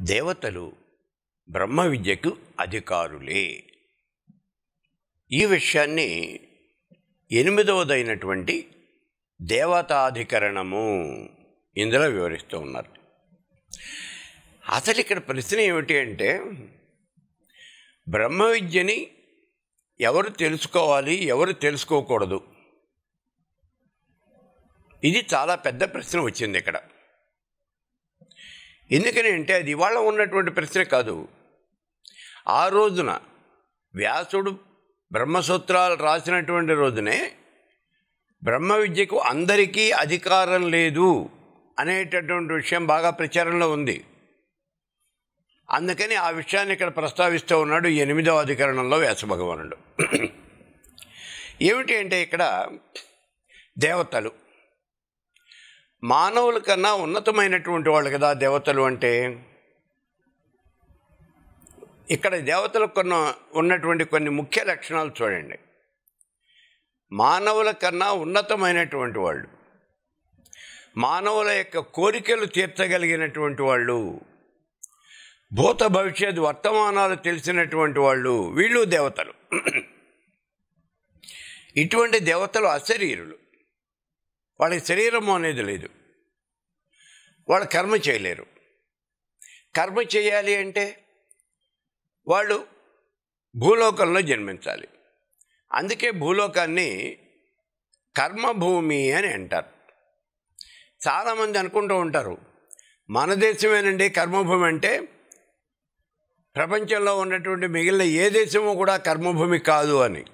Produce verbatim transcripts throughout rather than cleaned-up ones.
దేవతలు బ్రహ్మ విద్యకు అధికారులే. ఈ విషయాన్ని ఎనిమిదవదైనటువంటి దేవతాధికరణము ఇందులో వివరిస్తూ ఉన్నారు. అసలు ఇక్కడ ప్రశ్న ఏమిటి అంటే, బ్రహ్మ విద్యని ఎవరు తెలుసుకోవాలి, ఎవరు తెలుసుకోకూడదు? ఇది చాలా పెద్ద ప్రశ్న వచ్చింది ఇక్కడ. ఎందుకని అంటే అది ఇవాళ ఉన్నటువంటి ప్రశ్న కాదు. ఆ రోజున వ్యాసుడు బ్రహ్మసూత్రాలు రాసినటువంటి రోజునే బ్రహ్మ విద్యకు అందరికీ అధికారం లేదు అనేటటువంటి విషయం బాగా ప్రచారంలో ఉంది. అందుకని ఆ విషయాన్ని ఇక్కడ ప్రస్తావిస్తూ ఉన్నాడు ఎనిమిదవ అధికరణంలో వ్యాస భగవానుడు. ఏమిటి అంటే ఇక్కడ దేవతలు మానవుల కన్నా ఉన్నతమైనటువంటి వాళ్ళు కదా దేవతలు అంటే. ఇక్కడ దేవతలకు కొన్ని ఉన్నటువంటి కొన్ని ముఖ్య లక్షణాలు చూడండి. మానవుల కన్నా ఉన్నతమైనటువంటి వాళ్ళు, మానవుల యొక్క కోరికలు తీర్చగలిగినటువంటి వాళ్ళు, భూత భవిష్యత్ వర్తమానాలు తెలిసినటువంటి వాళ్ళు, వీళ్ళు దేవతలు. ఇటువంటి దేవతలు అశరీరులు. వాళ్ళకి శరీరము అనేది లేదు. వాళ్ళు కర్మ చేయలేరు. కర్మ చేయాలి అంటే వాళ్ళు భూలోకంలో జన్మించాలి. అందుకే భూలోకాన్ని కర్మభూమి అని అంటారు. చాలామంది అనుకుంటూ ఉంటారు మన దేశమేనండి కర్మభూమి అంటే, ప్రపంచంలో ఉన్నటువంటి మిగిలిన ఏ దేశము కూడా కర్మభూమి కాదు అని.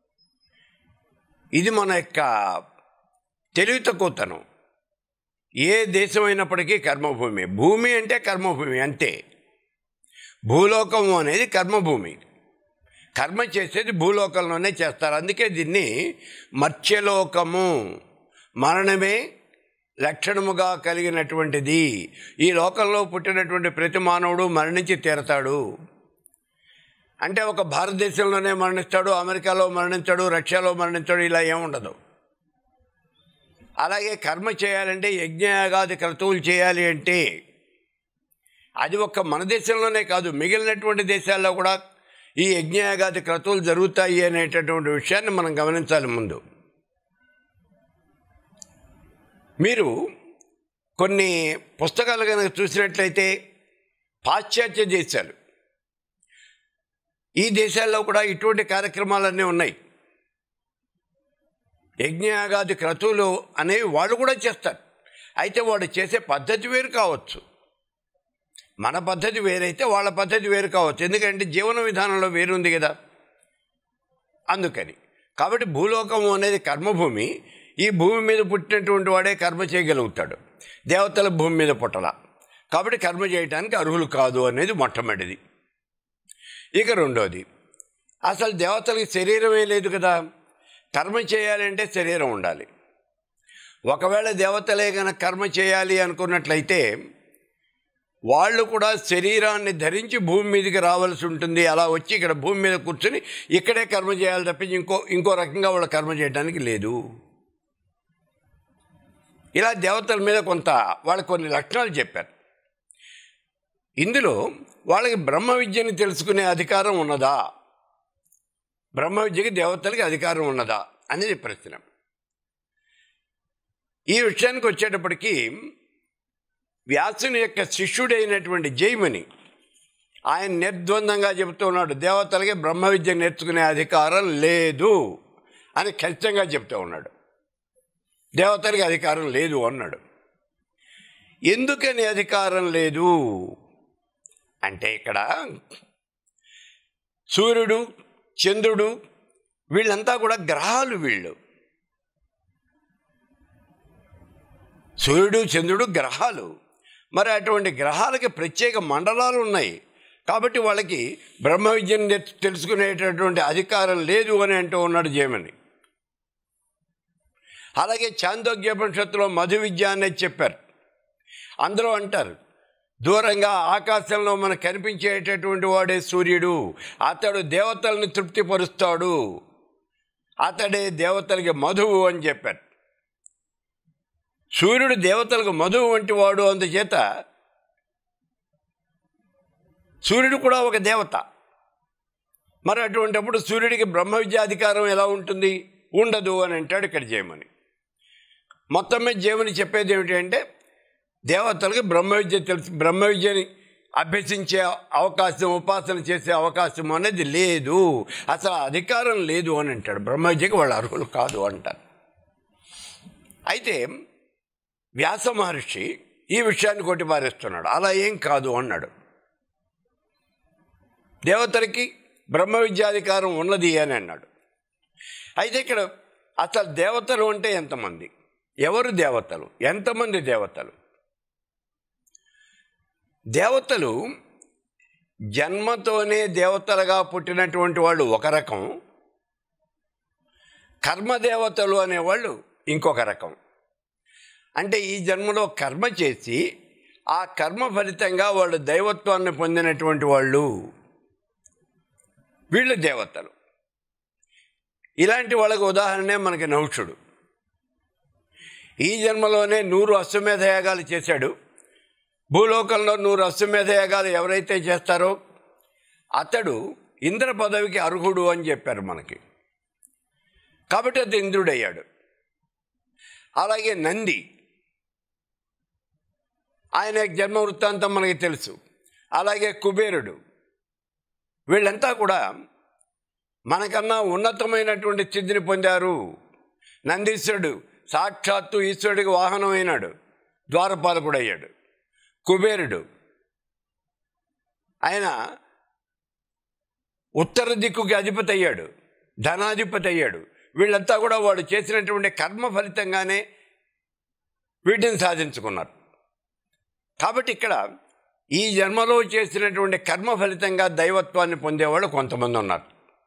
ఇది మన యొక్క తెలివి తక్కువతనం. ఏ దేశమైనప్పటికీ కర్మభూమి. భూమి అంటే కర్మభూమి అంతే. భూలోకము అనేది కర్మభూమి. కర్మ చేసేది భూలోకంలోనే చేస్తారు. అందుకే దీన్ని మర్త్యలోకము, మరణమే లక్షణముగా కలిగినటువంటిది. ఈ లోకంలో పుట్టినటువంటి ప్రతి మానవుడు మరణించి తీరతాడు. అంటే ఒక భారతదేశంలోనే మరణిస్తాడు, అమెరికాలో మరణించాడు, రష్యాలో మరణించాడు, ఇలా ఏముండదు. అలాగే కర్మ చేయాలంటే యజ్ఞయాగాది క్రతువులు చేయాలి అంటే అది ఒక్క మన దేశంలోనే కాదు, మిగిలినటువంటి దేశాల్లో కూడా ఈ యజ్ఞయాగాది క్రతువులు జరుగుతాయి అనేటటువంటి విషయాన్ని మనం గమనించాలి. ముందు మీరు కొన్ని పుస్తకాలు కనుక చూసినట్లయితే పాశ్చాత్య దేశాలు, ఈ దేశాల్లో కూడా ఇటువంటి కార్యక్రమాలన్నీ ఉన్నాయి. యజ్ఞయాగాది క్రతువులు అనేవి వాళ్ళు కూడా చేస్తారు. అయితే వాడు చేసే పద్ధతి వేరు కావచ్చు, మన పద్ధతి వేరైతే వాళ్ళ పద్ధతి వేరు కావచ్చు. ఎందుకంటే జీవన విధానంలో వేరుంది కదా. అందుకని కాబట్టి భూలోకము అనేది కర్మభూమి. ఈ భూమి మీద పుట్టినటువంటి వాడే కర్మ చేయగలుగుతాడు. దేవతల భూమి మీద పుట్టల, కాబట్టి కర్మ చేయడానికి అర్హులు కాదు అనేది మొట్టమొదటిది. ఇక రెండోది, అసలు దేవతలకి శరీరమే లేదు కదా. కర్మ చేయాలంటే శరీరం ఉండాలి. ఒకవేళ దేవతలే కనుక కర్మ చేయాలి అనుకున్నట్లయితే వాళ్ళు కూడా శరీరాన్ని ధరించి భూమి మీదకి రావాల్సి ఉంటుంది. అలా వచ్చి ఇక్కడ భూమి మీద కూర్చొని ఇక్కడే కర్మ చేయాలి తప్పించి ఇంకో ఇంకో రకంగా వాళ్ళు కర్మ చేయడానికి లేదు. ఇలా దేవతల మీద కొంత వాళ్ళకి కొన్ని లక్షణాలు చెప్పారు. ఇందులో వాళ్ళకి బ్రహ్మ విద్యని తెలుసుకునే అధికారం ఉన్నదా, బ్రహ్మ విద్యకి దేవతలకి అధికారం ఉన్నదా అనేది ప్రశ్న. ఈ విషయానికి వచ్చేటప్పటికీ వ్యాసుని యొక్క శిష్యుడైనటువంటి జైమిని ఆయన నిర్ద్వందంగా చెబుతూ ఉన్నాడు, దేవతలకి బ్రహ్మ విద్య నేర్చుకునే అధికారం లేదు అని ఖచ్చితంగా చెప్తూ ఉన్నాడు. దేవతలకి అధికారం లేదు అన్నాడు. ఎందుకని అధికారం లేదు అంటే, ఇక్కడ సూర్యుడు, చంద్రుడు వీళ్ళంతా కూడా గ్రహాలు. వీళ్ళు సూర్యుడు, చంద్రుడు గ్రహాలు. మరి అటువంటి గ్రహాలకి ప్రత్యేక మండలాలు ఉన్నాయి. కాబట్టి వాళ్ళకి బ్రహ్మ విద్యను తెలుసుకునేటటువంటి అధికారం లేదు అని అంటూ ఉన్నాడు జైమిని. అలాగే చాందోగ్యోపనిషత్తులో మధు విద్య అనేది చెప్పారు. అందరూ అంటారు దూరంగా ఆకాశంలో మనకు కనిపించేటటువంటి వాడే సూర్యుడు, అతడు దేవతల్ని తృప్తిపరుస్తాడు, అతడే దేవతలకి మధువు అని చెప్పారు. సూర్యుడు దేవతలకు మధువు వంటి వాడు. అందుచేత సూర్యుడు కూడా ఒక దేవత. మరి అటువంటిప్పుడు సూర్యుడికి బ్రహ్మ విద్యాధికారం ఎలా ఉంటుంది? ఉండదు అని అంటాడు ఇక్కడ జయమని. మొత్తం మీద జయమని చెప్పేది ఏమిటి అంటే, దేవతలకు బ్రహ్మ విద్య తెలుసు, బ్రహ్మ విద్యని అభ్యసించే అవకాశం, ఉపాసన చేసే అవకాశం అనేది లేదు, అసలు అధికారం లేదు అని అంటాడు. బ్రహ్మ విద్యకి వాళ్ళు అర్హులు కాదు అంటారు. అయితే వ్యాస మహర్షి ఈ విషయాన్ని కొట్టిపారేస్తున్నాడు. అలా ఏం కాదు అన్నాడు. దేవతలకి బ్రహ్మ విద్యాధికారం ఉన్నది అని అన్నాడు. అయితే ఇక్కడ అసలు దేవతలు అంటే ఎంతమంది, ఎవరు దేవతలు, ఎంతమంది దేవతలు? దేవతలు జన్మతోనే దేవతలుగా పుట్టినటువంటి వాళ్ళు ఒక రకం, కర్మదేవతలు అనేవాళ్ళు ఇంకొక రకం. అంటే ఈ జన్మలో కర్మ చేసి ఆ కర్మ ఫలితంగా వాళ్ళు దైవత్వాన్ని పొందినటువంటి వాళ్ళు, వీళ్ళు దేవతలు. ఇలాంటి వాళ్ళకి ఉదాహరణే మనకి నహుషుడు. ఈ జన్మలోనే నూరు అశ్వమేధ యాగాలు చేశాడు. భూలోకంలో నూరు అశ్వమేధ యాగాలు ఎవరైతే చేస్తారో అతడు ఇంద్ర పదవికి అర్హుడు అని చెప్పారు మనకి. కాబట్టి అది ఇంద్రుడయ్యాడు. అలాగే నంది, ఆయన జన్మ వృత్తాంతం మనకి తెలుసు. అలాగే కుబేరుడు, వీళ్ళంతా కూడా మనకన్నా ఉన్నతమైనటువంటి స్థితిని పొందారు. నందీశ్వరుడు సాక్షాత్తు ఈశ్వరుడికి వాహనం అయినాడు, ద్వారపాలకుడు అయ్యాడు. కుబేరుడు ఆయన ఉత్తర దిక్కుకి అధిపతి అయ్యాడు, ధనాధిపతి అయ్యాడు. వీళ్ళంతా కూడా వాడు చేసినటువంటి కర్మ ఫలితంగానే వీటిని సాధించుకున్నారు. కాబట్టి ఇక్కడ ఈ జన్మలో చేసినటువంటి కర్మ ఫలితంగా దైవత్వాన్ని పొందేవాళ్ళు కొంతమంది ఉన్నారు.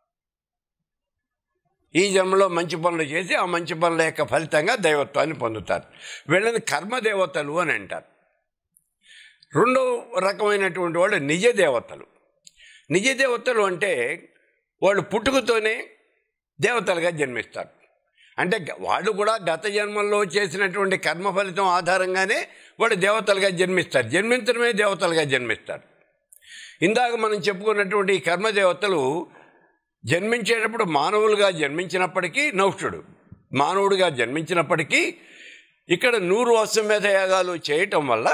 ఈ జన్మలో మంచి పనులు చేసి ఆ మంచి పనుల యొక్క ఫలితంగా దైవత్వాన్ని పొందుతారు. వీళ్ళని కర్మదేవతలు అని అంటారు. రెండో రకమైనటువంటి వాళ్ళు నిజ దేవతలు. నిజ దేవతలు అంటే వాళ్ళు పుట్టుకతోనే దేవతలుగా జన్మిస్తారు. అంటే వాళ్ళు కూడా గత జన్మల్లో చేసినటువంటి కర్మ ఫలితం ఆధారంగానే వాళ్ళు దేవతలుగా జన్మిస్తారు. జన్మించడమే దేవతలుగా జన్మిస్తారు. ఇందాక మనం చెప్పుకున్నటువంటి ఈ కర్మదేవతలు జన్మించేటప్పుడు మానవులుగా జన్మించినప్పటికీ, నహుషుడు మానవుడిగా జన్మించినప్పటికీ ఇక్కడ నూరు అశ్వమేధ యాగాలు చేయటం వల్ల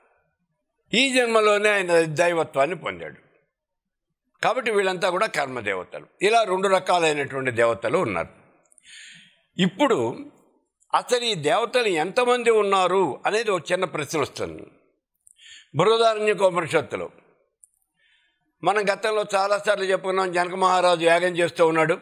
ఈ జన్మలోనే ఆయన దైవత్వాన్ని పొందాడు. కాబట్టి వీళ్ళంతా కూడా కర్మదేవతలు. ఇలా రెండు రకాలైనటువంటి దేవతలు ఉన్నారు. ఇప్పుడు అసలు ఈ దేవతలు ఎంతమంది ఉన్నారు అనేది ఒక చిన్న ప్రశ్న వస్తుంది. బృహదారణ్యకోపనిషత్తులో మనం గతంలో చాలాసార్లు చెప్పుకున్నాం. జనక మహారాజు యాగం చేస్తూ ఉన్నాడు.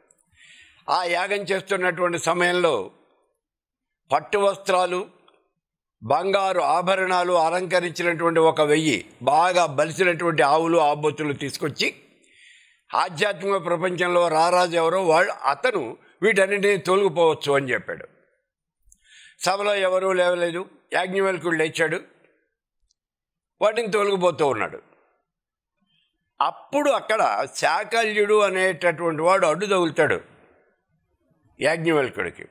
ఆ యాగం చేస్తున్నటువంటి సమయంలో పట్టు వస్త్రాలు, బంగారు ఆభరణాలు అలంకరించినటువంటి ఒక వెయ్యి బాగా బలిసినటువంటి ఆవులు, ఆబొత్తులు తీసుకొచ్చి ఆధ్యాత్మిక ప్రపంచంలో రారాజు ఎవరో వాళ్ళు అతను వీటన్నింటినీ తొలగిపోవచ్చు అని చెప్పాడు. సభలో ఎవరూ లేవలేదు. యాజ్ఞవల్కుడు లేచాడు, వాటిని తొలగిపోతూ ఉన్నాడు. అప్పుడు అక్కడ శాకల్యుడు అనేటటువంటి వాడు అడ్డు తగులుతాడు యాజ్ఞవల్కుడికి.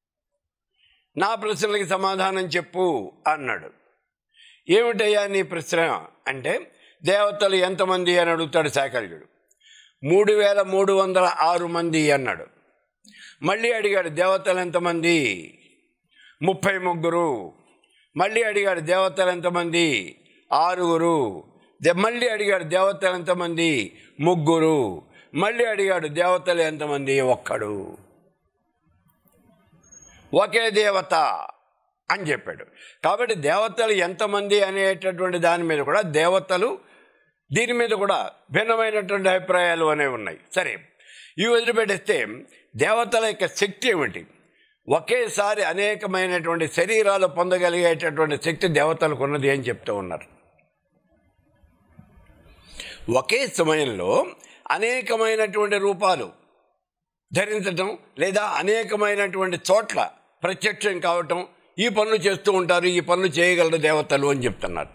నా ప్రశ్నలకి సమాధానం చెప్పు అన్నాడు. ఏమిటయ్యా నీ ప్రశ్న అంటే, దేవతలు ఎంతమంది అని అడుగుతాడు శాకల్యుడు. మూడు వేల మూడు వందల ఆరు మంది అన్నాడు. మళ్ళీ అడిగాడు, దేవతలు ఎంతమంది? ముప్పై ముగ్గురు. మళ్ళీ అడిగాడు, దేవతలు ఎంతమంది? ఆరుగురు. మళ్ళీ అడిగాడు, దేవతలు ఎంతమంది? ముగ్గురు. మళ్ళీ అడిగాడు, దేవతలు ఎంతమంది? ఒక్కడు. ఒకే దేవత అని చెప్పాడు. కాబట్టి దేవతలు ఎంతమంది అనేటటువంటి దాని మీద కూడా దేవతలు దీని మీద కూడా భిన్నమైనటువంటి అభిప్రాయాలు అనేవి ఉన్నాయి. సరే, ఇవి వదిలిపెట్టేస్తే దేవతల యొక్క శక్తి ఏమిటి? ఒకేసారి అనేకమైనటువంటి శరీరాలు పొందగలిగేటటువంటి శక్తి దేవతలకు ఉన్నది అని చెప్తూ ఉన్నారు. ఒకే సమయంలో అనేకమైనటువంటి రూపాలు ధరించటం లేదా అనేకమైనటువంటి చోట్ల ప్రత్యక్షం కావటం, ఈ పనులు చేస్తూ ఉంటారు, ఈ పనులు చేయగలరు దేవతలు అని చెప్తున్నారు.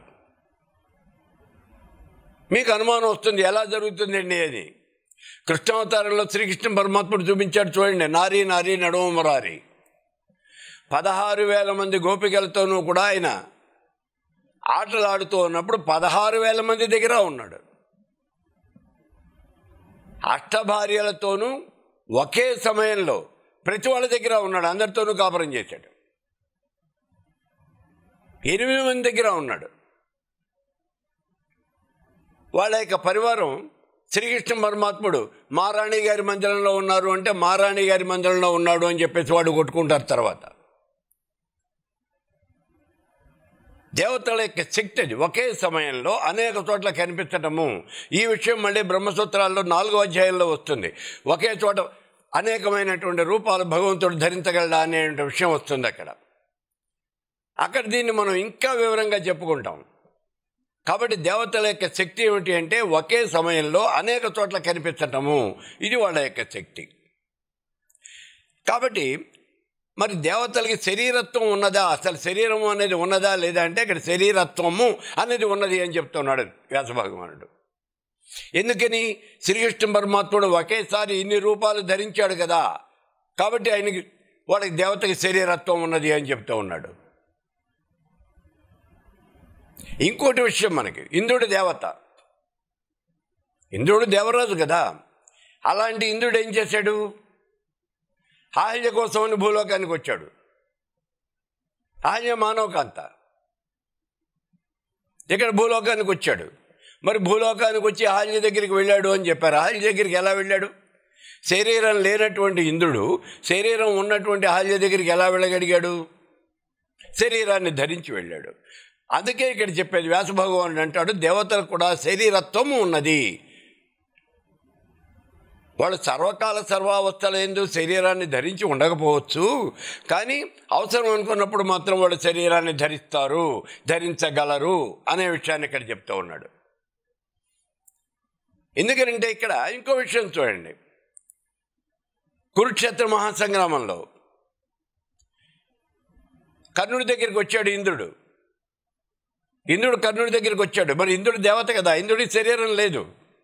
మీకు అనుమానం వస్తుంది, ఎలా జరుగుతుందండి అని. కృష్ణావతారంలో శ్రీకృష్ణ పరమాత్ముడు చూపించాడు చూడండి. నారీ నారీ నడవమరారి పదహారు వేల మంది గోపికలతోనూ కూడా ఆయన ఆటలాడుతూ ఉన్నప్పుడు పదహారు వేల మంది దగ్గర ఉన్నాడు. అష్టభార్యలతోనూ ఒకే సమయంలో ప్రతి వాళ్ళ దగ్గర ఉన్నాడు, అందరితోనూ కాపురం చేశాడు. ఎనిమిది మంది దగ్గర ఉన్నాడు. వాళ్ళ యొక్క పరివారం శ్రీకృష్ణ పరమాత్ముడు మహారాణి గారి మందిరంలో ఉన్నారు అంటే మహారాణి గారి మందిరంలో ఉన్నాడు అని చెప్పేసి వాడు కొట్టుకుంటారు. తర్వాత దేవతల యొక్క శక్తి అది ఒకే సమయంలో అనేక చోట్ల కనిపించటము. ఈ విషయం మళ్ళీ బ్రహ్మసూత్రాల్లో నాలుగో అధ్యాయంలో వస్తుంది. ఒకే చోట అనేకమైనటువంటి రూపాలు భగవంతుడు ధరించగలడా అనే విషయం వస్తుంది అక్కడ. అక్కడ దీన్ని మనం ఇంకా వివరంగా చెప్పుకుంటాం. కాబట్టి దేవతల యొక్క శక్తి ఏమిటి అంటే ఒకే సమయంలో అనేక చోట్ల కనిపించటము, ఇది వాళ్ళ యొక్క శక్తి. కాబట్టి మరి దేవతలకి శరీరత్వం ఉన్నదా, అసలు శరీరము అనేది ఉన్నదా లేదా అంటే ఇక్కడ శరీరత్వము అనేది ఉన్నది అని చెప్తున్నాడు వ్యాస భగవానుడు. ఎందుకని? శ్రీకృష్ణ పరమాత్ముడు ఒకేసారి ఇన్ని రూపాలు ధరించాడు కదా, కాబట్టి ఆయనకి వాడికి దేవతకి శరీరత్వం ఉన్నది అని చెప్తూ ఉన్నాడు. ఇంకోటి విషయం, మనకి ఇంద్రుడు దేవత, ఇంద్రుడు దేవరాజు కదా. అలాంటి ఇంద్రుడు ఏం చేశాడు? ఆహల్య కోసమని భూలోకానికి వచ్చాడు. ఆహల్య మానవకాంత, ఇక్కడ భూలోకానికి వచ్చాడు. మరి భూలోకానికి వచ్చి ఆహల్య దగ్గరికి వెళ్ళాడు అని చెప్పారు. ఆహల్య దగ్గరికి ఎలా వెళ్ళాడు? శరీరం లేనటువంటి ఇంద్రుడు శరీరం ఉన్నటువంటి ఆహల్య దగ్గరికి ఎలా వెళ్ళగలిగాడు? శరీరాన్ని ధరించి వెళ్ళాడు. అందుకే ఇక్కడ చెప్పేది వ్యాస భగవానుడు అంటాడు, దేవతలకు కూడా శరీరత్వము ఉన్నది. వాళ్ళు సర్వకాల సర్వావస్థల యందు శరీరాన్ని ధరించి ఉండకపోవచ్చు, కానీ అవసరం అనుకున్నప్పుడు మాత్రం వాళ్ళు శరీరాన్ని ధరిస్తారు, ధరించగలరు అనే విషయాన్ని ఇక్కడ చెప్తూ ఉన్నాడు. ఎందుకంటే ఇక్కడ ఇంకో విషయం చూడండి. కురుక్షేత్ర మహాసంగ్రామంలో కర్ణుడి దగ్గరికి వచ్చాడు ఇంద్రుడు. ఇంద్రుడు కర్ణుడి దగ్గరికి వచ్చాడు. మరి ఇంద్రుడు దేవత కదా, ఇంద్రుడికి శరీరం లేదు.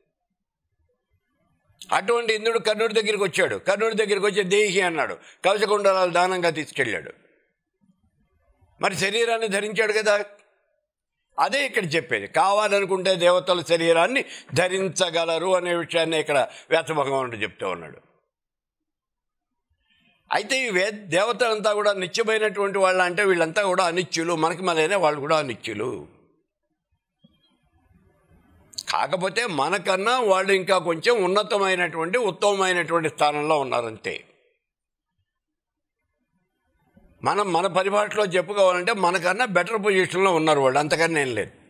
అటువంటి ఇంద్రుడు కర్ణుడి దగ్గరికి వచ్చాడు. కర్ణుడి దగ్గరికి వచ్చి దేహి అన్నాడు, కవచకుండలాలు దానంగా తీసుకెళ్ళాడు. మరి శరీరాన్ని ధరించాడు కదా. అదే ఇక్కడ చెప్పేది, కావాలనుకుంటే దేవతల శరీరాన్ని ధరించగలరు అనే విషయాన్ని ఇక్కడ వ్యాస భగవానుడు చెప్తూ ఉన్నాడు. అయితే ఈ వే దేవతలంతా కూడా నిత్యమైనటువంటి వాళ్ళు అంటే వీళ్ళంతా కూడా అనిత్యులు, మనకి మళ్ళీ వాళ్ళు కూడా అనిత్యులు. కాకపోతే మనకన్నా వాళ్ళు ఇంకా కొంచెం ఉన్నతమైనటువంటి ఉత్తమమైనటువంటి స్థానంలో ఉన్నారంతే. మనం మన పరిభాషలో చెప్పుకోవాలంటే మనకన్నా బెటర్ పొజిషన్లో ఉన్నారు వాళ్ళు, అంతకన్నా ఏం లేదు.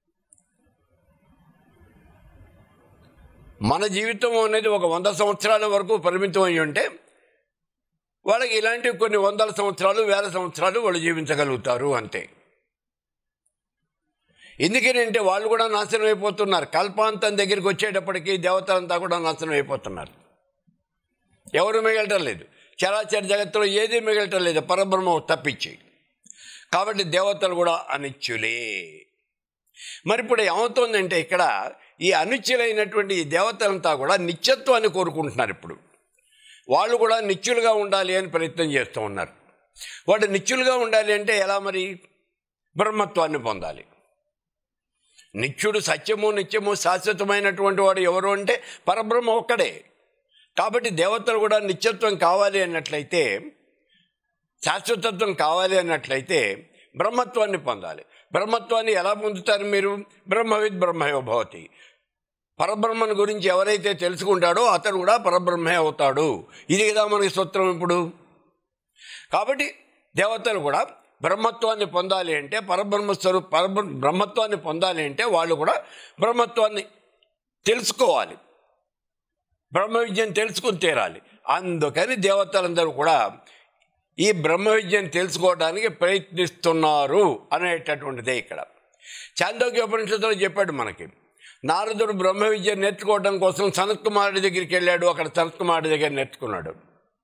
మన జీవితం అనేది ఒక వంద సంవత్సరాల వరకు పరిమితం అయ్యి ఉంటే వాళ్ళకి ఇలాంటివి కొన్ని వందల సంవత్సరాలు వేల సంవత్సరాలు వాళ్ళు జీవించగలుగుతారు అంతే. ఎందుకనంటే వాళ్ళు కూడా నాశనం అయిపోతున్నారు. కల్పాంతం దగ్గరికి వచ్చేటప్పటికీ దేవతలంతా కూడా నాశనం అయిపోతున్నారు. ఎవరు మిగలటం లేదు, చరాచర జగత్తులో ఏది మిగలటం లేదు పరబ్రహ్మ తప్పించి. కాబట్టి దేవతలు కూడా అనిత్యులే. మరి ఇప్పుడు ఏమవుతుందంటే ఇక్కడ ఈ అనిత్యులైనటువంటి ఈ దేవతలంతా కూడా నిత్యత్వాన్ని కోరుకుంటున్నారు. ఇప్పుడు వాళ్ళు కూడా నిత్యులుగా ఉండాలి అని ప్రయత్నం చేస్తూ ఉన్నారు. వాడు నిత్యులుగా ఉండాలి అంటే ఎలా? మరి బ్రహ్మత్వాన్ని పొందాలి. నిత్యుడు సత్యము నిత్యము శాశ్వతమైనటువంటి వాడు ఎవరు అంటే పరబ్రహ్మ ఒక్కడే. కాబట్టి దేవతలు కూడా నిత్యత్వం కావాలి అన్నట్లయితే, శాశ్వతత్వం కావాలి అన్నట్లయితే బ్రహ్మత్వాన్ని పొందాలి. బ్రహ్మత్వాన్ని ఎలా పొందుతారు మీరు? బ్రహ్మవిద్ బ్రహ్మయో భవతి. పరబ్రహ్మను గురించి ఎవరైతే తెలుసుకుంటాడో అతడు కూడా పరబ్రహ్మే అవుతాడు. ఇది కదా మనకి సూత్రం ఇప్పుడు. కాబట్టి దేవతలు కూడా బ్రహ్మత్వాన్ని పొందాలి అంటే, పరబ్రహ్మ స్వరూప పరబ్రహ్మ బ్రహ్మత్వాన్ని పొందాలి అంటే వాళ్ళు కూడా బ్రహ్మత్వాన్ని తెలుసుకోవాలి, బ్రహ్మ విద్యను తెలుసుకుని తీరాలి. అందుకని దేవతలందరూ కూడా ఈ బ్రహ్మ విద్యను తెలుసుకోవడానికి ప్రయత్నిస్తున్నారు అనేటటువంటిదే ఇక్కడ. చాందోగ్యోపనిషత్తులో చెప్పాడు మనకి. నారదుడు బ్రహ్మ విద్య నేర్చుకోవడం కోసం సనత్ కుమారుడి దగ్గరికి వెళ్ళాడు. అక్కడ సనత్ కుమారుడి దగ్గర నేర్చుకున్నాడు.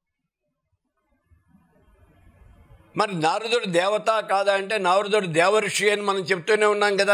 మరి నారదుడు దేవత కాదా అంటే నారదుడు దేవర్షి అని మనం చెప్తూనే ఉన్నాం కదా.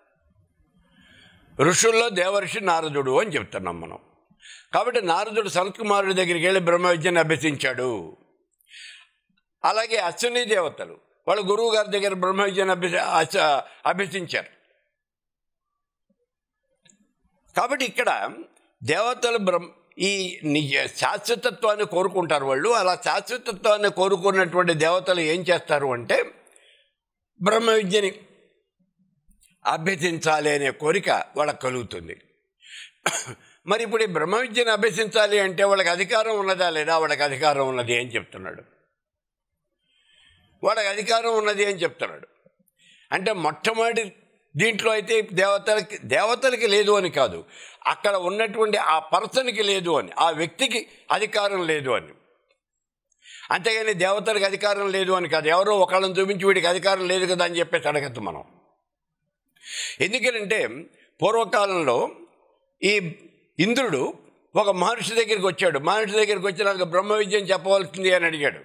ఋషుల్లో దేవర్షి నారదుడు అని చెప్తున్నాం మనం. కాబట్టి నారదుడు సనత్ కుమారుడి దగ్గరికి వెళ్ళి బ్రహ్మ విద్యను అభ్యసించాడు. అలాగే అశ్విని దేవతలు వాళ్ళ గురువు గారి దగ్గర బ్రహ్మ విద్యను అభ్యసి అభ్యసించారు. కాబట్టి ఇక్కడ దేవతలు బ్రహ్మ ఈ నిజ శాశ్వతత్వాన్ని కోరుకుంటారు. వాళ్ళు అలా శాశ్వతత్వాన్ని కోరుకున్నటువంటి దేవతలు ఏం చేస్తారు అంటే బ్రహ్మ విద్యని అభ్యసించాలి అనే కోరిక వాళ్ళకి కలుగుతుంది. మరి ఇప్పుడు ఈ బ్రహ్మ విద్యను అభ్యసించాలి అంటే వాళ్ళకి అధికారం ఉన్నదా లేదా? వాళ్ళకి అధికారం ఉన్నది అని చెప్తున్నాడు. వాళ్ళకి అధికారం ఉన్నది అని చెప్తున్నాడు. అంటే మొట్టమొదటి దీంట్లో అయితే దేవతలకి దేవతలకి లేదు అని కాదు, అక్కడ ఉన్నటువంటి ఆ పర్సన్కి లేదు అని, ఆ వ్యక్తికి అధికారం లేదు అని. అంతేగాని దేవతలకు అధికారం లేదు అని కాదు. ఎవరో ఒకళ్ళని చూపించి వీడికి అధికారం లేదు కదా అని చెప్పేసి అడగద్దు మనం. ఎందుకంటే పూర్వకాలంలో ఈ ఇంద్రుడు ఒక మహర్షి దగ్గరికి వచ్చాడు. మహర్షి దగ్గరికి వచ్చి నాకు బ్రహ్మ విద్యను చెప్పవలసింది అని అడిగాడు.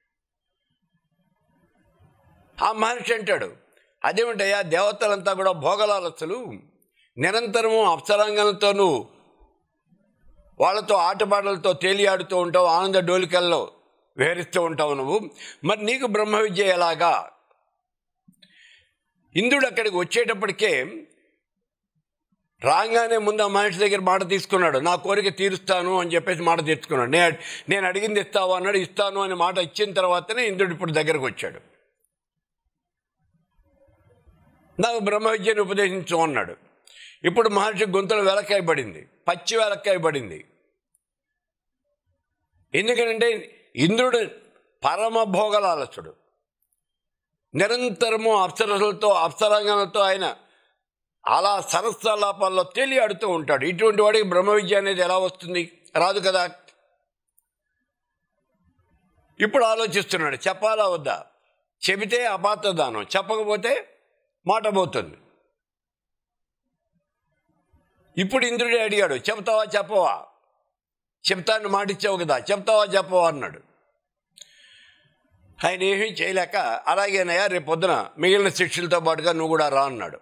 ఆ మహర్షి అంటాడు, అదేమిటయ్యా, దేవతలంతా కూడా భోగలాలసులు, నిరంతరము అప్సరాంగనతోనూ వాళ్ళతో ఆటపాటలతో తేలియాడుతూ ఉంటావు, ఆనంద డోలికల్లో విహరిస్తూ ఉంటావు నువ్వు, మరి నీకు బ్రహ్మ విద్య ఎలాగా? ఇంద్రుడు అక్కడికి వచ్చేటప్పటికే రాగానే ముందు ఆ మనిషి దగ్గర మాట తీసుకున్నాడు. నా కోరిక తీరుస్తాను అని చెప్పేసి మాట తీసుకున్నాడు. నేను నేను అడిగింది ఇస్తావు అన్నాడు. ఇస్తాను అని మాట ఇచ్చిన తర్వాతనే ఇంద్రుడు ఇప్పుడు దగ్గరకు వచ్చాడు. నాకు బ్రహ్మ విద్యను ఉపదేశించు అన్నాడు. ఇప్పుడు మహర్షి గొంతులు వెలక్కాయ పడింది, పచ్చి వెలక్కాయ పడింది. ఎందుకంటే ఇంద్రుడు పరమ భోగలాలసుడు, నిరంతరము అప్సరలతో అప్సరాంగనతో ఆయన అలా సరస్సలాపాల్లో తేలియాడుతూ ఉంటాడు. ఇటువంటి వాడికి బ్రహ్మ విద్య అనేది ఎలా వస్తుంది? రాదు కదా. ఇప్పుడు ఆలోచిస్తున్నాడు, చెప్పాలా వద్దా? చెబితే అపాతదానం, చెప్పకపోతే మాట పోతుంది. ఇప్పుడు ఇంద్రుడే అడిగాడు, చెప్తావా చెప్పవా? చెప్తాను మాట ఇచ్చావు కదా, చెప్తావా చెప్పవా అన్నాడు. ఆయన ఏమీ చేయలేక, అలాగేనయ్యా రేపు పొద్దున మిగిలిన శిష్యులతో పాటుగా నువ్వు కూడా రా అన్నాడు.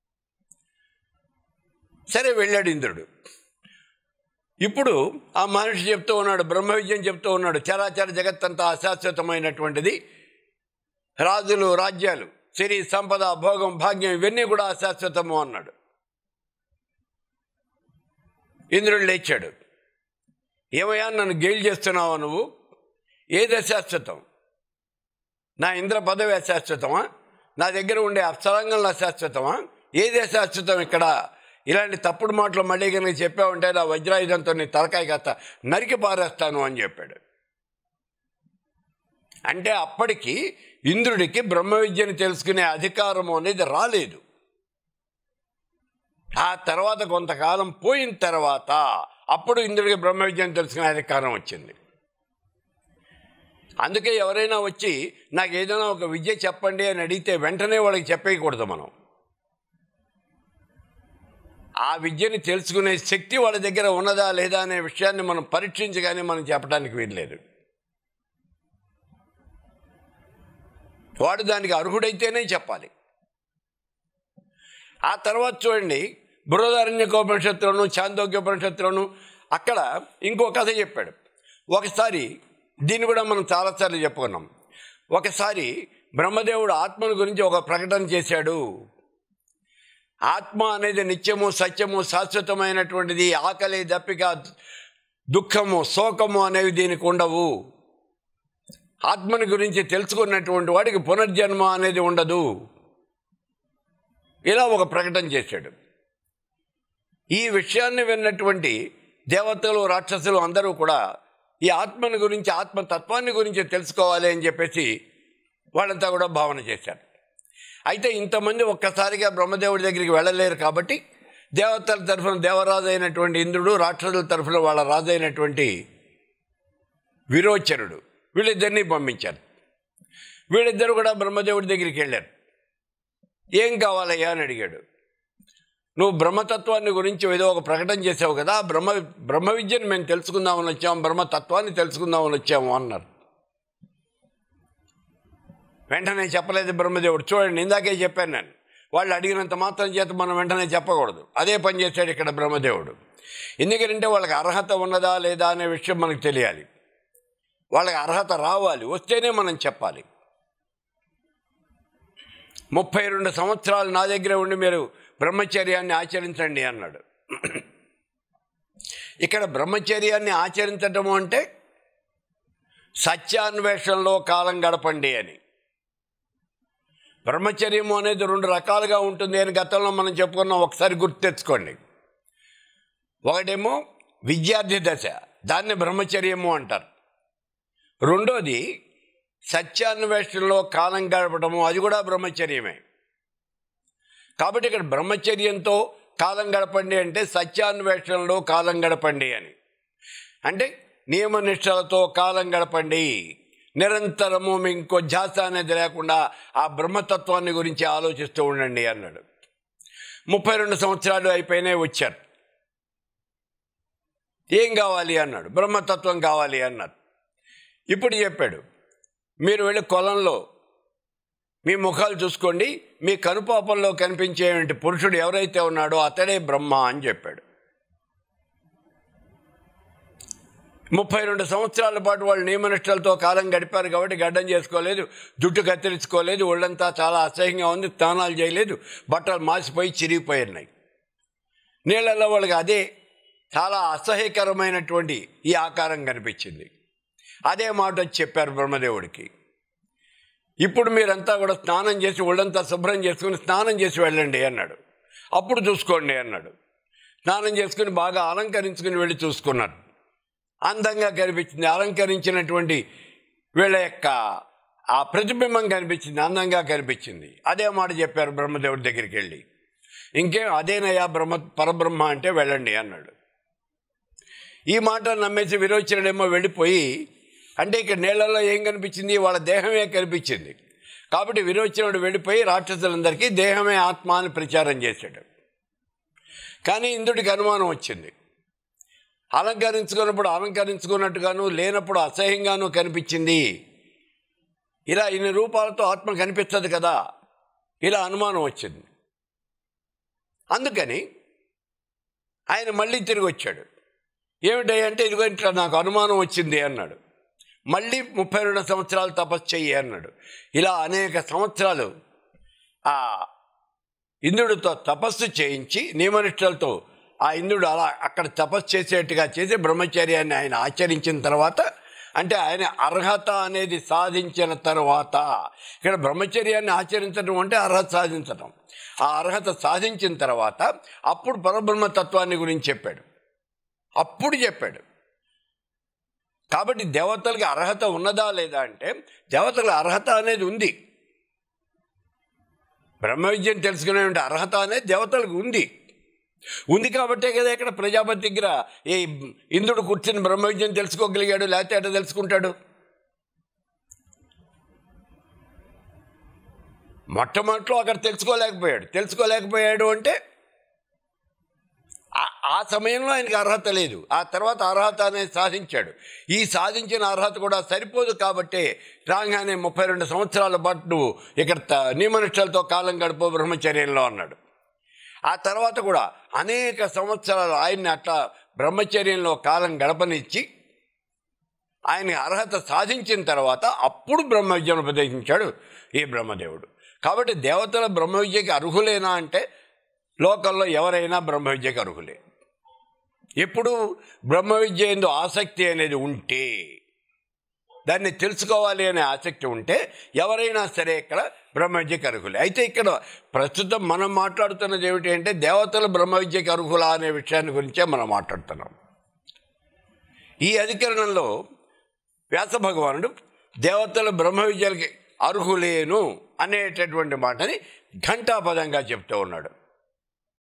సరే వెళ్ళాడు ఇంద్రుడు. ఇప్పుడు ఆ మనిషి చెప్తూ ఉన్నాడు, బ్రహ్మ విద్యను చెప్తూ ఉన్నాడు. చరాచర జగత్తంతా అశాశ్వతమైనటువంటిది, రాజులు రాజ్యాలు సిరి సంపద భోగం భాగ్యం ఇవన్నీ కూడా అశాశ్వతము అన్నాడు. ఇంద్రుడు లేచాడు. ఏమయ్యా నన్ను గేలి చేస్తున్నావా నువ్వు? ఏది అశాశ్వతం? నా ఇంద్ర పదవి అశాశ్వతమా? నా దగ్గర ఉండే అప్సరాంగంలో అశాశ్వతమా? ఏది అశాశ్వతం ఇక్కడ? ఇలాంటి తప్పుడు మాటలు మళ్ళీ కనుక చెప్పావంటే నా వజ్రాయుధంతో నీ తలకాయ కాస్త నరికి పారేస్తాను అని చెప్పాడు. అంటే అప్పటికి ఇంద్రుడికి బ్రహ్మ విద్యను తెలుసుకునే అధికారము అనేది రాలేదు. ఆ తర్వాత కొంతకాలం పోయిన తర్వాత అప్పుడు ఇంద్రుడికి బ్రహ్మ విద్యను తెలుసుకునే అధికారం వచ్చింది. అందుకే ఎవరైనా వచ్చి నాకు ఏదైనా ఒక విద్య చెప్పండి అని అడిగితే వెంటనే వాళ్ళకి చెప్పేయకూడదు. మనం ఆ విద్యని తెలుసుకునే శక్తి వాళ్ళ దగ్గర ఉన్నదా లేదా అనే విషయాన్ని మనం పరీక్షించగానే మనం చెప్పడానికి వీల్లేదు. వాడు దానికి అర్హుడైతేనే చెప్పాలి. ఆ తర్వాత చూడండి, బృహదారణ్యకోపనిషత్తులోను చాందోగ్యోపనిషత్తులోను అక్కడ ఇంకో కథ చెప్పాడు. ఒకసారి దీన్ని కూడా మనం చాలాసార్లు చెప్పుకున్నాం. ఒకసారి బ్రహ్మదేవుడు ఆత్మను గురించి ఒక ప్రకటన చేశాడు. ఆత్మ అనేది నిత్యము సత్యము శాశ్వతమైనటువంటిది. ఆకలి దప్పిక దుఃఖము శోకము అనేవి దీనికి ఉండవు. ఆత్మని గురించి తెలుసుకున్నటువంటి వాడికి పునర్జన్మ అనేది ఉండదు. ఇలా ఒక ప్రకటన చేశాడు. ఈ విషయాన్ని విన్నటువంటి దేవతలు రాక్షసులు అందరూ కూడా ఈ ఆత్మని గురించి ఆత్మతత్వాన్ని గురించి తెలుసుకోవాలి అని చెప్పేసి వాళ్ళంతా కూడా భావన చేశారు. అయితే ఇంతమంది ఒక్కసారిగా బ్రహ్మదేవుడి దగ్గరికి వెళ్ళలేరు కాబట్టి దేవతల తరఫున దేవరాజు అయినటువంటి ఇంద్రుడు, రాక్షసుల తరఫున వాళ్ళ రాజు అయినటువంటి విరోచనుడు వీళ్ళిద్దరినీ పంపించారు. వీళ్ళిద్దరు కూడా బ్రహ్మదేవుడి దగ్గరికి వెళ్ళారు. ఏం కావాలయ్యా అని అడిగాడు. నువ్వు బ్రహ్మతత్వాన్ని గురించి ఏదో ఒక ప్రకటన చేసావు కదా, బ్రహ్మ బ్రహ్మ విద్యను మేము తెలుసుకుందామని వచ్చాము, బ్రహ్మతత్వాన్ని తెలుసుకుందామని వచ్చాము అన్నారు. వెంటనే చెప్పలేదు బ్రహ్మదేవుడు. చూడండి, ఇందాకే చెప్పాను నేను, వాళ్ళు అడిగినంత మాత్రం చేత మనం వెంటనే చెప్పకూడదు. అదే పని చేశాడు ఇక్కడ బ్రహ్మదేవుడు. ఎందుకంటే వాళ్ళకి అర్హత ఉన్నదా లేదా అనే విషయం మనకు తెలియాలి. వాళ్ళకి అర్హత రావాలి, వస్తేనే మనం చెప్పాలి. ముప్పై రెండు సంవత్సరాలు నా దగ్గర ఉండి మీరు బ్రహ్మచర్యాన్ని ఆచరించండి అన్నాడు. ఇక్కడ బ్రహ్మచర్యాన్ని ఆచరించటము అంటే సత్యాన్వేషణలో కాలం గడపండి అని. బ్రహ్మచర్యము అనేది రెండు రకాలుగా ఉంటుంది అని గతంలో మనం చెప్పుకున్నాం, ఒకసారి గుర్తు తెచ్చుకోండి. ఒకటేమో విద్యార్థి దశ, దాన్ని బ్రహ్మచర్యము అంటారు. రెండోది సత్యాన్వేషణలో కాలం గడపడము, అది కూడా బ్రహ్మచర్యమే. కాబట్టి ఇక్కడ బ్రహ్మచర్యంతో కాలం గడపండి అంటే సత్యాన్వేషణలో కాలం గడపండి అని. అంటే నియమనిష్టలతో కాలం గడపండి, నిరంతరము మీ ఇంకో ధ్యాస అనేది లేకుండా ఆ బ్రహ్మతత్వాన్ని గురించి ఆలోచిస్తూ ఉండండి అన్నాడు. ముప్పై రెండు సంవత్సరాలు అయిపోయినాయి, వచ్చారు. ఏం కావాలి అన్నాడు. బ్రహ్మతత్వం కావాలి అన్నారు. ఇప్పుడు చెప్పాడు, మీరు వెళ్ళి కొలంలో మీ ముఖాలు చూసుకోండి, మీ కనుపాపంలో కనిపించేటువంటి పురుషుడు ఎవరైతే ఉన్నాడో అతడే బ్రహ్మ అని చెప్పాడు. ముప్పై రెండు సంవత్సరాల పాటు వాళ్ళు నియమనిష్టలతో కాలం గడిపారు కాబట్టి గడ్డం చేసుకోలేదు, జుట్టు కత్తిరించుకోలేదు, ఒళ్ళంతా చాలా అసహ్యంగా ఉంది, స్నానాలు చేయలేదు, బట్టలు మాసిపోయి చిరిగిపోయి ఉన్నాయి. నీళ్ళల్లో వాళ్ళకి అదే చాలా అసహ్యకరమైనటువంటి ఈ ఆకారం కనిపించింది. అదే మాట వచ్చి చెప్పారు బ్రహ్మదేవుడికి. ఇప్పుడు మీరంతా కూడా స్నానం చేసి ఒళ్ళంతా శుభ్రం చేసుకుని స్నానం చేసి వెళ్ళండి అన్నాడు. అప్పుడు చూసుకోండి అన్నాడు. స్నానం చేసుకుని బాగా అలంకరించుకుని వెళ్ళి చూసుకున్నారు. అందంగా కనిపించింది. అలంకరించినటువంటి వీళ్ళ యొక్క ఆ ప్రతిబింబం కనిపించింది, అందంగా కనిపించింది. అదే మాట చెప్పారు బ్రహ్మదేవుడి దగ్గరికి వెళ్ళి. ఇంకేం అదేనయ్యా బ్రహ్మ పరబ్రహ్మ అంటే వెళ్ళండి అన్నాడు. ఈ మాట నమ్మేసి విరోచనుడేమో వెళ్ళిపోయి, అంటే ఇక్కడ నీళ్లలో ఏం కనిపించింది, వాళ్ళ దేహమే కనిపించింది. కాబట్టి విరోచనుడు వెళ్ళిపోయి రాక్షసులందరికీ దేహమే ఆత్మ అని ప్రచారం చేశాడు. కానీ ఇంద్రుడికి అనుమానం వచ్చింది. అలంకరించుకున్నప్పుడు అలంకరించుకున్నట్టుగాను, లేనప్పుడు అసహ్యంగాను కనిపించింది. ఇలా ఇన్ని రూపాలతో ఆత్మ కనిపిస్తుంది కదా, ఇలా అనుమానం వచ్చింది. అందుకని ఆయన మళ్ళీ తిరిగి వచ్చాడు. ఏమిటంటే ఇదిగో ఇట్లా నాకు అనుమానం వచ్చింది అన్నాడు. మళ్ళీ ముప్పై రెండు సంవత్సరాలు తపస్సు చెయ్యి అన్నాడు. ఇలా అనేక సంవత్సరాలు ఆ ఇంద్రుడితో తపస్సు చేయించి నియమనిష్టలతో ఆ ఇంద్రుడు అలా అక్కడ తపస్సు చేసేట్టుగా చేసి బ్రహ్మచర్యాన్ని ఆయన ఆచరించిన తర్వాత, అంటే ఆయన అర్హత అనేది సాధించిన తర్వాత, ఇక్కడ బ్రహ్మచర్యాన్ని ఆచరించడం అంటే అర్హత సాధించడం. ఆ అర్హత సాధించిన తర్వాత అప్పుడు పరబ్రహ్మతత్వాన్ని గురించి చెప్పాడు. అప్పుడు చెప్పాడు. కాబట్టి దేవతలకి అర్హత ఉన్నదా లేదా అంటే, దేవతల అర్హత అనేది ఉంది. బ్రహ్మ విద్యను తెలుసుకునే అర్హత అనేది దేవతలకు ఉంది. ఉంది కాబట్టే కదా ఇక్కడ ప్రజాపతి దగ్గర ఈ ఇంద్రుడు కూర్చుని బ్రహ్మ విద్యను తెలుసుకోగలిగాడు, లేకపోతే ఎట్లా తెలుసుకుంటాడు? మొట్టమొదట్లో అక్కడ తెలుసుకోలేకపోయాడు. తెలుసుకోలేకపోయాడు అంటే ఆ సమయంలో ఆయనకి అర్హత లేదు. ఆ తర్వాత అర్హత అనేది సాధించాడు. ఈ సాధించిన అర్హత కూడా సరిపోదు కాబట్టి రాగానే ముప్పై రెండు సంవత్సరాల పాటు ఇక్కడ నియమనిష్టలతో కాలం గడుపు బ్రహ్మచర్యంలో అన్నాడు. ఆ తర్వాత కూడా అనేక సంవత్సరాలు ఆయన్ని అట్లా బ్రహ్మచర్యంలో కాలం గడపనిచ్చి ఆయన అర్హత సాధించిన తర్వాత అప్పుడు బ్రహ్మ విద్యను ఉపదేశించాడు ఈ బ్రహ్మదేవుడు. కాబట్టి దేవతల బ్రహ్మ విద్యకి అర్హులేనా అంటే, లోకల్లో ఎవరైనా బ్రహ్మ విద్యకి అర్హులే. ఎప్పుడు బ్రహ్మ విద్య ఎందు ఆసక్తి అనేది ఉంటే, దాన్ని తెలుసుకోవాలి అనే ఆసక్తి ఉంటే ఎవరైనా సరే ఇక్కడ బ్రహ్మ విద్యకి అర్హులే. అయితే ఇక్కడ ప్రస్తుతం మనం మాట్లాడుతున్నది ఏమిటి అంటే, దేవతల బ్రహ్మ విద్యకి అర్హులా అనే విషయాన్ని గురించే మనం మాట్లాడుతున్నాం. ఈ అధికరణంలో వ్యాస భగవానుడు దేవతల బ్రహ్మ విద్యలకి అర్హులేను అనేటటువంటి మాటని ఘంటాపదంగా చెప్తూ ఉన్నాడు.